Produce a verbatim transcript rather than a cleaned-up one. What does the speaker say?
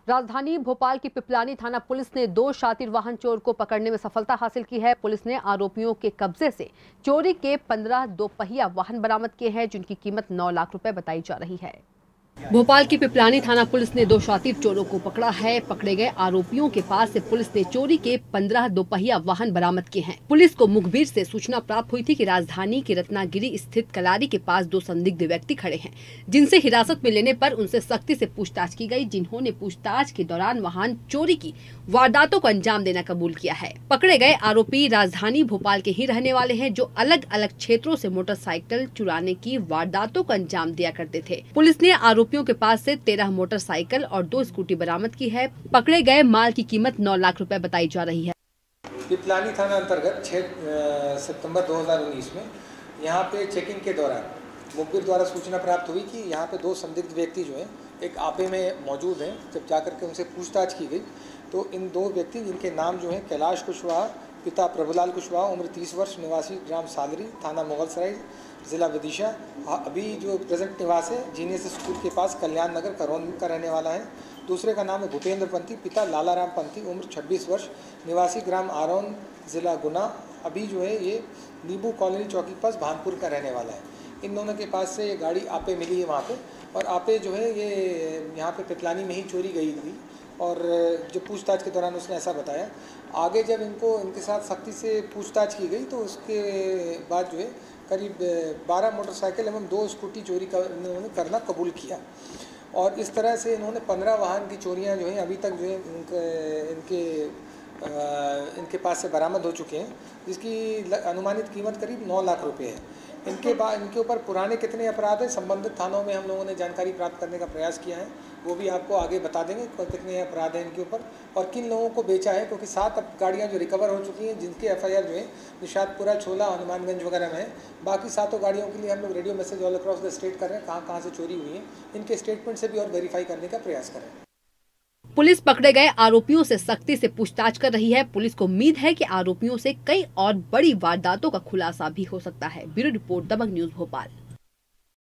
राजधानी भोपाल की पिपलानी थाना पुलिस ने दो शातिर वाहन चोर को पकड़ने में सफलता हासिल की है। पुलिस ने आरोपियों के कब्जे से चोरी के पंद्रह दोपहिया वाहन बरामद किए हैं, जिनकी कीमत नौ लाख रुपए बताई जा रही है। भोपाल की पिपलानी थाना पुलिस ने दो शातिर चोरों को पकड़ा है। पकड़े गए आरोपियों के पास से पुलिस ने चोरी के पंद्रह दोपहिया वाहन बरामद किए हैं। पुलिस को मुखबिर से सूचना प्राप्त हुई थी कि राजधानी के रत्नागिरी स्थित कलारी के पास दो संदिग्ध व्यक्ति खड़े हैं, जिनसे हिरासत में लेने पर उनसे सख्ती से पूछताछ की गई, जिन्होंने पूछताछ के दौरान वाहन चोरी की वारदातों को अंजाम देना कबूल किया है। पकड़े गए आरोपी राजधानी भोपाल के ही रहने वाले हैं, जो अलग अलग क्षेत्रों से मोटरसाइकिल चुराने की वारदातों को अंजाम दिया करते थे। पुलिस ने आरोपियों के पास से तेरह मोटरसाइकिल और दो स्कूटी बरामद की है। पकड़े गए माल की कीमत नौ लाख रुपए बताई जा रही है। पिपलानी थाना अंतर्गत छह सितंबर दो हज़ार उन्नीस में यहाँ पे चेकिंग के दौरान मुखबिर द्वारा सूचना प्राप्त हुई कि यहाँ पे दो संदिग्ध व्यक्ति जो हैं एक आपे में मौजूद हैं। जब जाकर के उनसे पूछताछ की गई तो इन दो व्यक्ति, जिनके नाम जो हैं कैलाश कुशवाहा, पिता प्रभुलाल कुशवाहा, उम्र तीस वर्ष, निवासी ग्राम सालरी, थाना मुगलसराय, जिला विदिशा, अभी जो प्रेजेंट निवास है जीनियस स्कूल के पास कल्याण नगर करौन का रहने वाला है। दूसरे का नाम है भूपेंद्र पंथी, पिता लालाराम पंथी, उम्र छब्बीस वर्ष, निवासी ग्राम आरौन, जिला गुना, अभी जो है ये नींबू कॉलोनी चौकी पास भानपुर का रहने वाला है। इन दोनों के पास से ये गाड़ी आपे मिली है वहाँ पे, और आपे जो है ये यहाँ पे पिपलानी में ही चोरी गई थी। और जो पूछताछ के दौरान उसने ऐसा बताया। आगे जब इनको इनके साथ सख्ती से पूछताछ की गई तो उसके बाद जो है करीब बारह मोटरसाइकिल एवं दो स्कूटी चोरी कर इन्होंने करना कबूल किया। और इस तरह से इन्होंने पंद्रह वाहन की चोरियां जो हैं अभी तक जो है इनके इनके आ, इनके पास से बरामद हो चुके हैं, जिसकी अनुमानित कीमत करीब नौ लाख रुपए है। इनके बाद इनके ऊपर पुराने कितने अपराध हैं संबंधित थानों में हम लोगों ने जानकारी प्राप्त करने का प्रयास किया है, वो भी आपको आगे बता देंगे कितने अपराध हैं इनके ऊपर और किन लोगों को बेचा है। क्योंकि सात गाड़ियां जो रिकवर हो चुकी हैं, जिनके एफ आई आर जो है निशातपुरा, छोला, हनुमानगंज वगैरह में है। बाकी सातों गाड़ियों के लिए हम लोग radio message all across the state कर रहे हैं, कहाँ कहाँ से चोरी हुई है, इनके स्टेटमेंट से भी और वेरीफाई करने का प्रयास करें। पुलिस पकड़े गए आरोपियों से सख्ती से पूछताछ कर रही है। पुलिस को उम्मीद है कि आरोपियों से कई और बड़ी वारदातों का खुलासा भी हो सकता है। Bureau report, Dabang news Bhopal.